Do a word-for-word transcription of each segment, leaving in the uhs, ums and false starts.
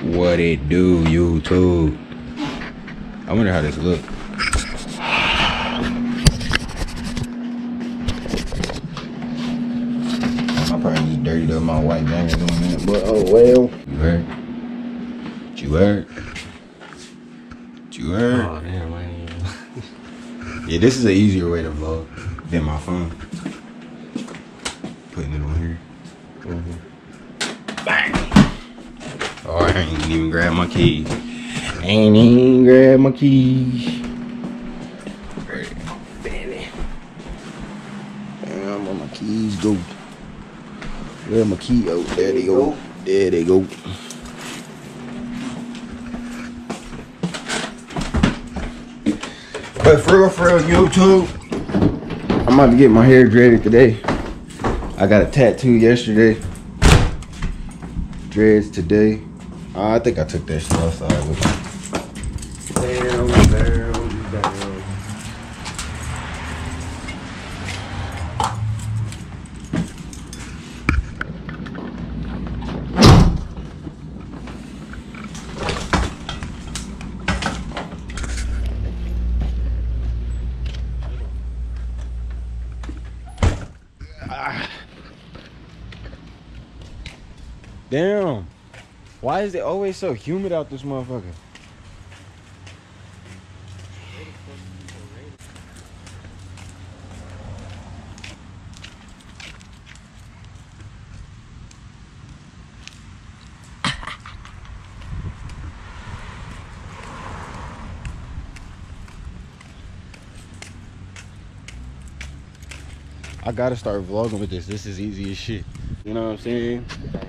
What it do, YouTube? I wonder how this look. I probably need dirtied up my white jacket doing that, but oh well. You heard? What you heard? What you heard? Oh damn, I ain't even. Yeah, this is an easier way to vlog than my phone. Putting it on here. Mm-hmm. Bang! Oh, I ain't even grab my keys. Ain't even grab my keys. Damn, where my keys go? Where my key? Oh, there they go. There they go. But for real, for real, YouTube, I'm about to get my hair dreaded today. I got a tattoo yesterday. Dreads today. Uh, I think I took that shit outside with me. Damn, damn, damn. Damn. Why is it always so humid out this motherfucker? I gotta start vlogging with this. This is easy as shit. You know what I'm saying?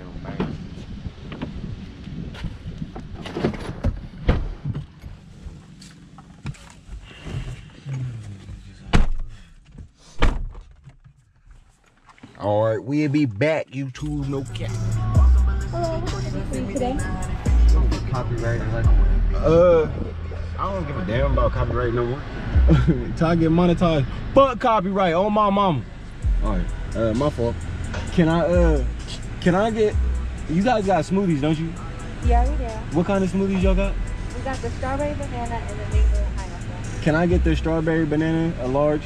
All right, we'll be back. YouTube, no cap. Hello, what can I do for you today? Copyright like Uh, I don't give a damn about copyright no more. Till I get monetized. Fuck copyright on my mama. All right, uh, my fault. Can I, uh, can I get? You guys got smoothies, don't you? Yeah, we do. What kind of smoothies y'all got? We got the strawberry banana and the mango pineapple. Can I get the strawberry banana, a large?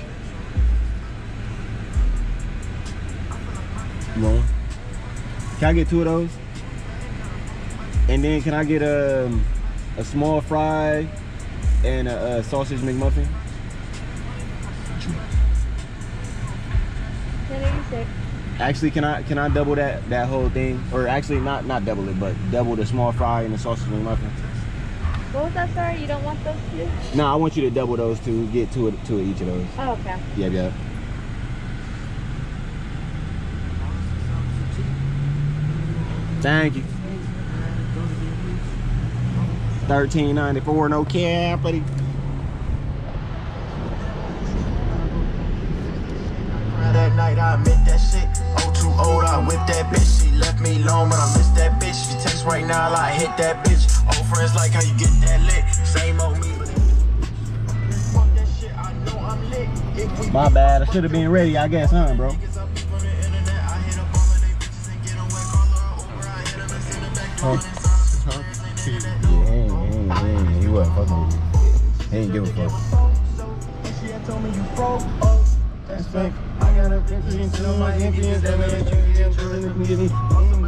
Come on. Can I get two of those? And then can I get um, a small fry and a, a sausage McMuffin? ten eighty-six. Actually, can I can I double that that whole thing? Or actually, not not double it, but double the small fry and the sausage McMuffin. What was that, sorry? You don't want those two? No, I want you to double those two. Get two of two of each of those. Oh, okay. Yeah, yeah. Thank you. thirteen ninety-four, no cap, buddy. That night I admit that shit. Oh, too old, I whipped that bitch. She left me alone, but I miss that bitch. She text right now, I hit that bitch. Old friends like how you get that lit. Same old me, but fuck that shit. I know I'm lit. My bad. I should have been ready, I guess, huh, bro? Huh? Huh? Yeah, he ain't, he ain't, he ain't, he wasn't fucking with you. He ain't give a fuck. She had told me you broke. Oh, that's fake. I got a influence on my influence. That way that you get children and get me. I'm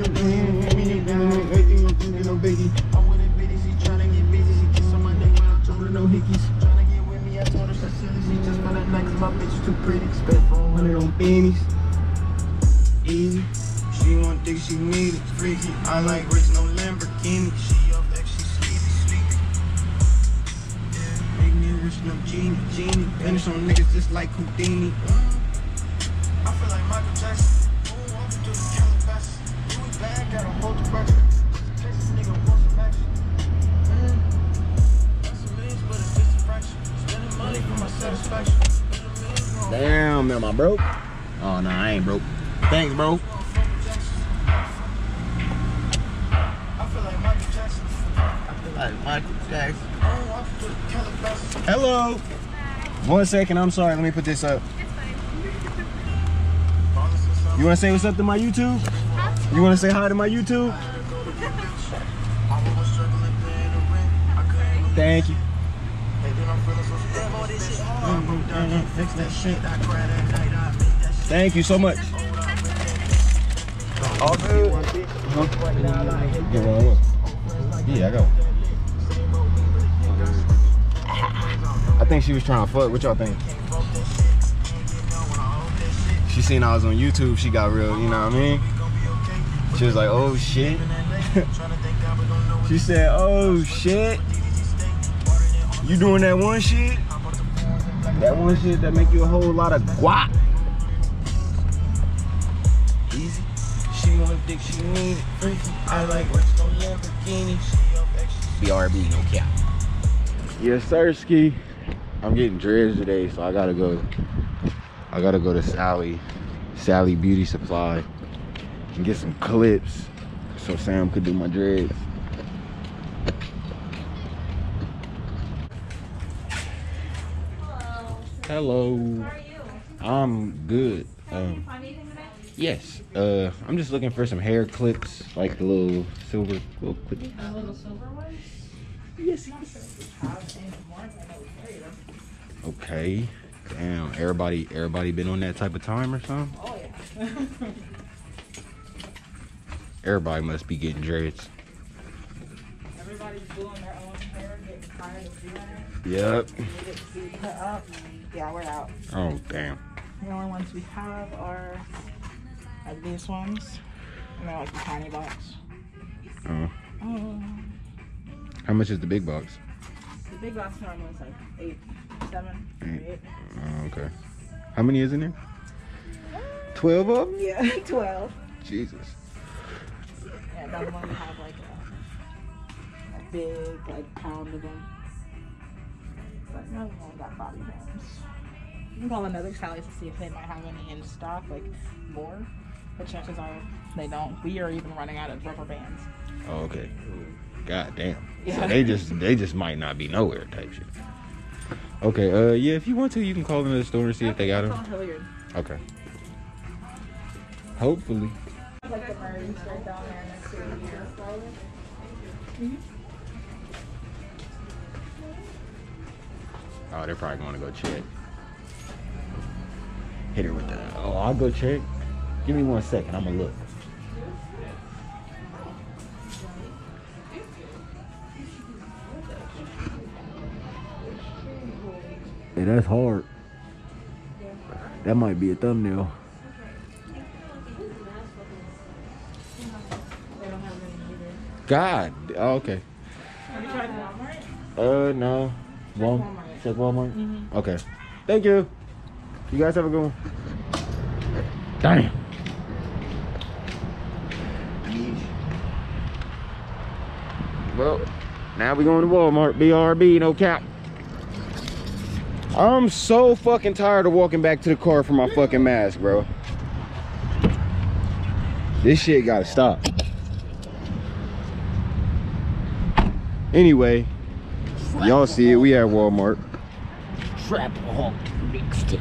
with it, bitty. She tryna get busy. She kiss on my neck, but I told her no hickeys. Tryna get with me, I told her she's silly. She just found that night cause my bitch is too pretty. Spent four hundred on beanies. Easy. She want dick, she need it, freaky. I like rich, no Lamborghini. She up X, she sleepy, sleepy. Yeah, make me rich, no genie, genie. Finish on niggas just like Houdini. I feel like Michael Jackson. Ooh, I'm through the Calabasas. You was bad, gotta hold the pressure. This nigga wants some action. Mm. That's a million, but it's just a fraction. Spending money for my satisfaction. Damn, am I broke? Oh, no, I ain't broke. Thanks, bro. Like Michael Jackson. Hello. One second, I'm sorry. Let me put this up. You want to say what's up to my YouTube? You want to say hi to my YouTube? Thank you. Thank you so much. All good. Huh? Yeah, well, yeah, I got one. I think she was trying to fuck. What y'all think? She seen I was on YouTube. She got real, you know what I mean? She was like, oh shit. She said, oh shit. You doing that one shit? That one shit that make you a whole lot of guap. Easy. She want dick, she need it. I like what's no Lamborghini. B R B, no cap. Yes, sir, Ski. I'm getting dreads today, so I gotta go. I gotta go to Sally, Sally Beauty Supply, and get some clips so Sam could do my dreads. Hello. How are you? I'm good. Can you Um, find anything today? yes. Uh, I'm just looking for some hair clips, like the little silver little clip. The little silver ones? Yes. Okay. Damn. Everybody, everybody been on that type of time or something? Oh yeah. Everybody must be getting dreads. Everybody's doing their own hair, getting tired of doing it. Yep. We get to be cut up. Yeah, we're out. Oh damn. The only ones we have are like these ones. And they're like the tiny box. Oh. Um, How much is the big box? the big box normally is like eight, seven, Eight. eight. Oh, okay. How many is in there? Twelve of them? Yeah, twelve. Jesus. Yeah, that one we have like a, a big like pound of them. But no, we only got bobby pins. You can call another Sally's to see if they might have any in stock, like more. But chances are they don't. We are even running out of rubber bands. Oh, okay. God damn. Yeah. So they just they just might not be nowhere type shit. Okay, uh yeah, if you want to, you can call into the store and see if they got them. It's all Hilliard. Okay. Hopefully. Like the Marines right down there next to the Union Flowers. Oh, they're probably gonna go check. Hit her with the oh, I'll go check. Give me one second, I'm gonna look. Hey, that's hard. That might be a thumbnail. God. Oh, okay. Have you tried Walmart? Uh, no. Walmart. Walmart. Check Walmart. Mm-hmm. Okay. Thank you. You guys have a good one. Damn. Well, now we going to Walmart. B R B, no cap. I'm so fucking tired of walking back to the car for my fucking mask, bro. This shit gotta stop. Anyway, y'all see it. We at Walmart. Trapaholic mixtapes.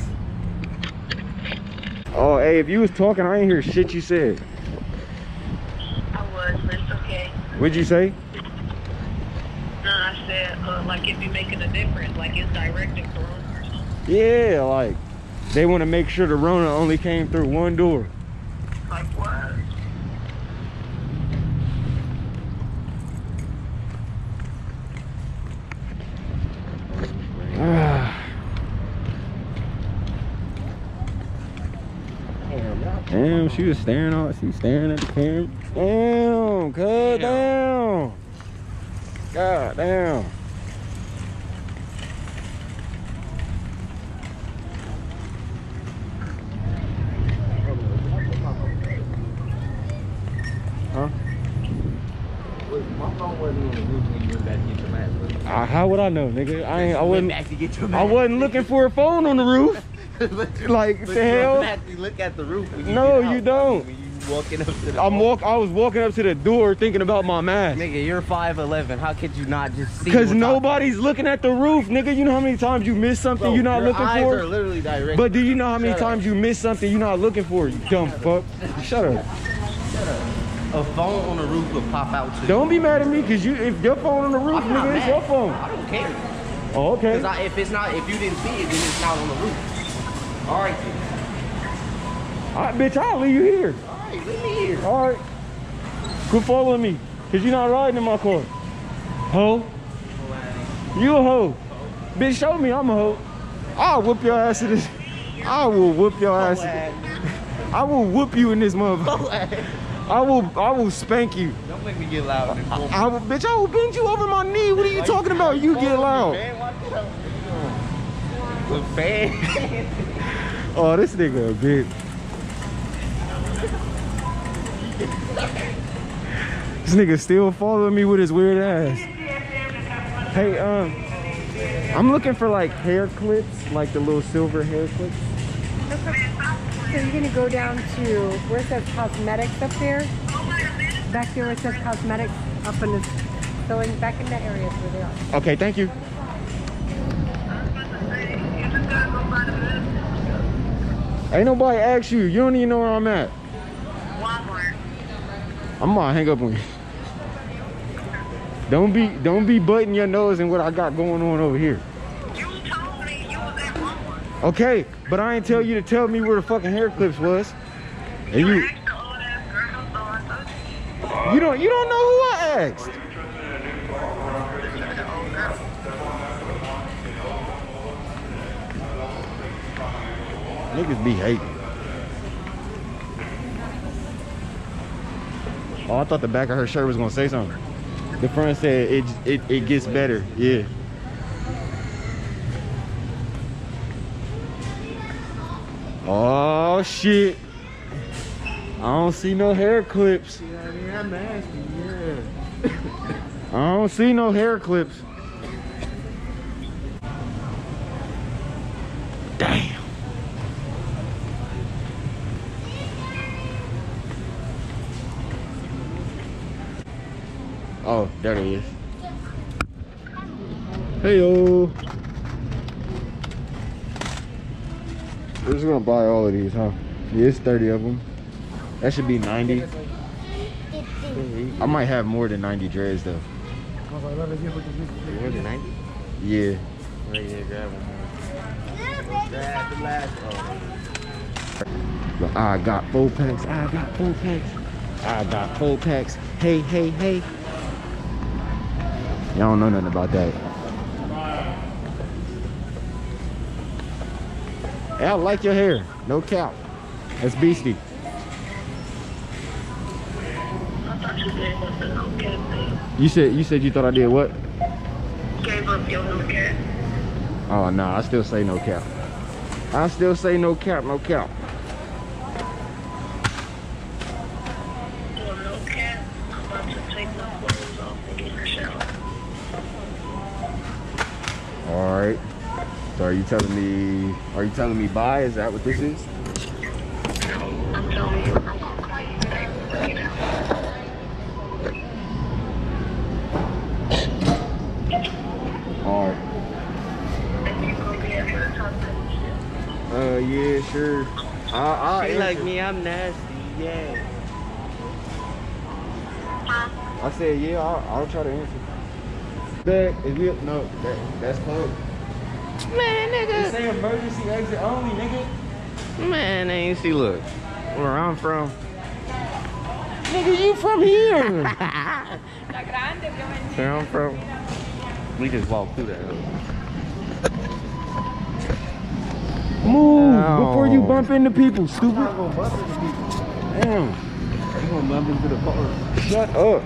Oh, hey, if you was talking, I ain't hear shit you said. I was, but it's okay. What'd you say? No, I said, uh, like, if you're making a difference, like it's directed Corona or something. Yeah, like, they want to make sure the Rona only came through one door. Like, what? Damn, she was staring on she was staring at the camera. Damn, cut down. God damn. Huh? My phone wasn't on the roof when you went back to get your mask. Uh, how would I know, nigga? I ain't I wasn't back to get your I mask. wasn't looking for a phone on the roof. Like But the you hell? automatically look at the roof when you No, get out. you don't. When you walking up to the I'm walk I was walking up to the door thinking about my mask. Nigga, you're five eleven. How could you not just see? Cause what's nobody's looking at the roof, nigga. You know how many times you miss something Bro, you're not your looking eyes for? are literally direct. But do you know how many Shut up. times you miss something you're not looking for, you dumb fuck? Shut up. A phone on the roof will pop out too. Don't be mad at me, cause you if your phone on the roof, I'm not nigga, it's mad. your phone. I don't care. Oh, okay. Cause I, if it's not, if you didn't see it, then it's not on the roof. All right, then. All right, bitch, I'll leave you here. All right, leave me here. All right. Quit following me, cause you're not riding in my car. Ho. You a hoe. Bitch, show me I'm a hoe. I'll whoop your ass in this. I will whoop your ass. I will whoop you in this motherfucker. I will I will spank you. Don't make me get loud. I, I will, bitch, I will bend you over my knee. What are you talking about? You get loud. The fan. Oh, this nigga a bitch. This nigga still following me with his weird ass. Hey, um, I'm looking for like hair clips, like the little silver hair clips. So you're gonna go down to where it says cosmetics up there. Back there where it says cosmetics up in the so in back in that area is where they are. Okay, thank you. Ain't nobody asked you. You don't even know where I'm at. I'm gonna hang up on you. Don't be don't be butting your nose in what I got going on over here. You told me you was at Walmart. Okay, but I ain't tell you to tell me where the fucking hair clips was. And you Asked the old ass girl, so I thought you don't you don't know who I asked. Niggas be hating. Oh, I thought the back of her shirt was gonna say something. The front said it it, it gets better. Yeah. Oh shit. I don't see no hair clips. Yeah, I'm nasty. Yeah. I don't see no hair clips. Damn. Oh, there he is. Hey yo. We're just gonna buy all of these, huh? Yeah, it's thirty of them. That should be ninety. I might have more than ninety dreads though. More than ninety? Yeah. Right there, grab one more. Grab the last one. But I got full packs. I got full packs. I got full packs. Hey, hey, hey. Y'all don't know nothing about that. Hey, I like your hair. No cap. That's beastie. I thought you gave up the no cat thing. You said you said you thought I did what? Gave up your no cat. Oh no, I still say no cap. I still say no cap, no cap. Well, no cat. I'm about to take my clothes off and get in the shower. All right. So are you telling me? Are you telling me bye? Is that what this is? I'm telling you, I'm gonna call you back right now. All right. And you gonna be able to talk to me. Uh, yeah, sure. I, I She like me, I'm nasty. Yeah. I said, yeah, I'll, I'll try to answer. That is we no, that, that's closed. Man, It nigga. say emergency exit only, nigga. Man, ain't see. Look, where I'm from. Nigga, you from here? Where I'm from. We just walked through that. Move No. before you bump into people, stupid. I'm gonna bump into people. Damn. You gonna bump into the car. Shut up.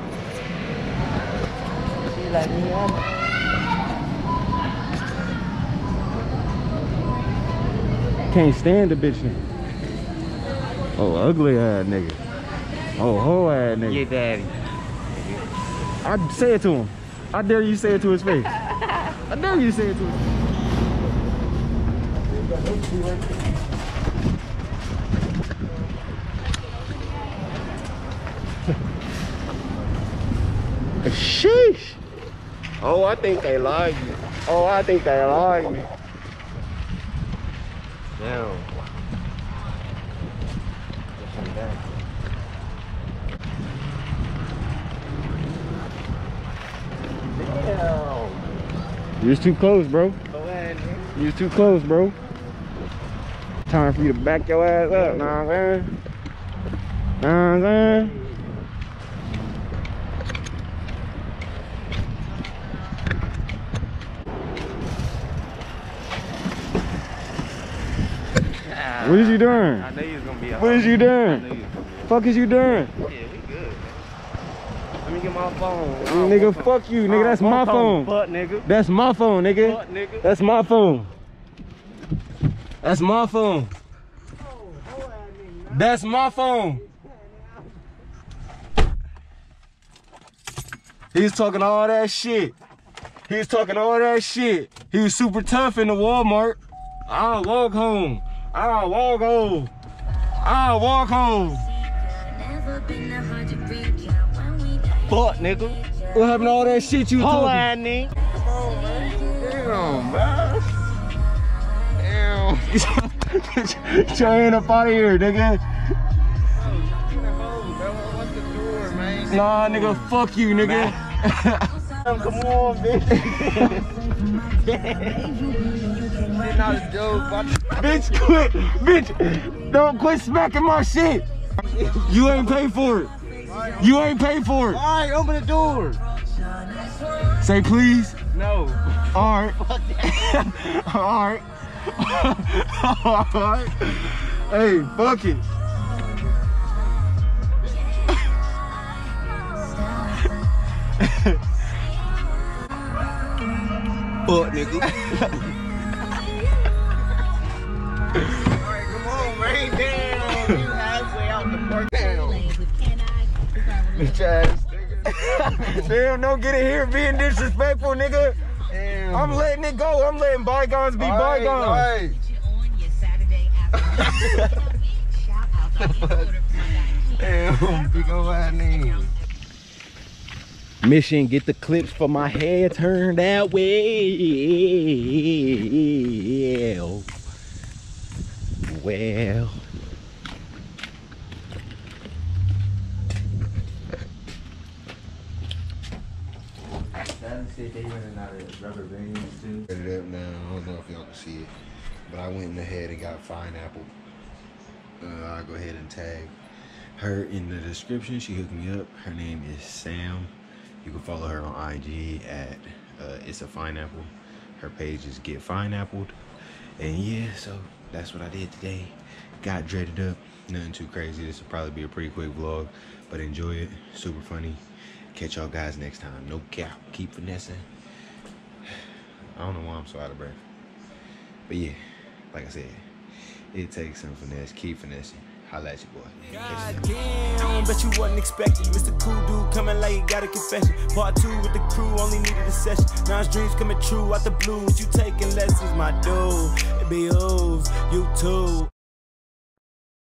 She like me, I'm. Can't stand the bitch nigga. Oh, ugly ass nigga. Oh, whole ass nigga. Yeah, daddy. I say it to him. I dare you say it to his face. I dare you say it to his face. Sheesh. Oh, I think they like me. Oh, I think they like me. Damn. You was too close, bro. You was too close, bro. Time for you to back your ass up, know what I'm saying? Know what I'm saying? What is you doing? I knew you was gonna be up. What is you I knew doing? you was gonna be up. Fuck is you doing? Yeah, we good. Let me get my phone. Oh, Nigga, my fuck you, nigga. Oh, That's my phone. Fuck, nigga. That's my phone, nigga. Fuck, nigga. That's my phone. That's my phone. That's my phone. He's talking all that shit. He's talking all that shit. He was super tough in the Walmart. I'll walk home. I'll walk home. I'll walk home. Fuck, nigga. What happened to all that shit you Hold talking? on, nigga. Come on, man. Damn, man. Damn. Get your hand up out of here, nigga. What's the door, man? Nah, nigga, fuck you, nigga. Come on, bitch. It's not a joke, but Bitch, quit. Bitch, don't quit smacking my shit. You ain't paid for it. You ain't paid for it. all right, open the door. Say please. No. All right. All right. All right. Hey, fuck it. Fuck, nigga. Alright, come on, rain down. You halfway out the park down. Bitch ass nigga. Damn, don't get in here being disrespectful, nigga. Damn. I'm letting it go. I'm letting bygones be Alright, bygones. alright. Damn, big ol' ass name. Mission, get the clips for my head turned that way. Well. They running out of rubber bands too. Set it up now. I don't know if y'all can see it, but I went ahead and got Pineapple. Uh, I'll go ahead and tag her in the description. She hooked me up. Her name is Sam. You can follow her on I G at uh, It's a Pineapple. Her page is Get Pineappled. And yeah, so that's what I did today. Got dreaded up. Nothing too crazy. This will probably be a pretty quick vlog, but enjoy it. Super funny. Catch y'all guys next time. No cap. Keep finessing. I don't know why I'm so out of breath. But yeah, like I said, it takes some finesse. Keep finessing. Holla at your boy. God damn, bet you wasn't expecting. You was the cool dude coming late, got a confession. Part two with the crew, only needed a session. Now his dreams coming true out the blues. You taking lessons, my dude. It be you, you too.